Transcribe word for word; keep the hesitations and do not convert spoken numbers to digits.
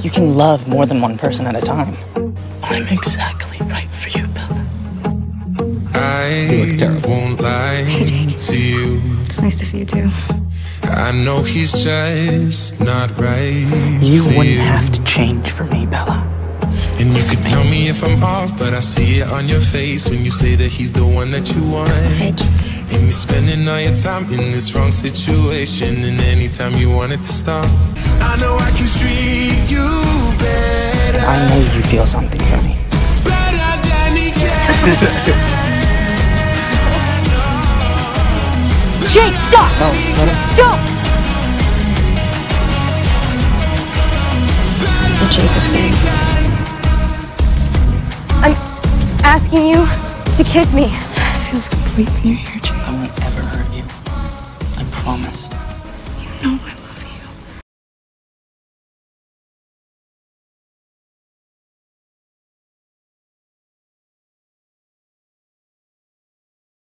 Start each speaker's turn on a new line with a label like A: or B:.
A: You can love more than one person at a time. I'm exactly right for you, Bella.
B: I won't lie to you.
C: It's nice to see you too.
B: I know he's just not right.
A: You
B: for
A: wouldn't
B: you.
A: have to change for me, Bella.
B: And you could tell me if I'm off, but I see it on your face when you say that he's the one that you want.
C: Right.
B: And you're spending all your time in this wrong situation, and anytime you want it to stop, I know I can treat you better.
A: I know you feel something for me.
B: Better than he can.
C: Jake, stop!
A: No, let him.
C: Don't! It's a Jacob thing. I'm asking you to kiss me.
D: It feels complete when you're here.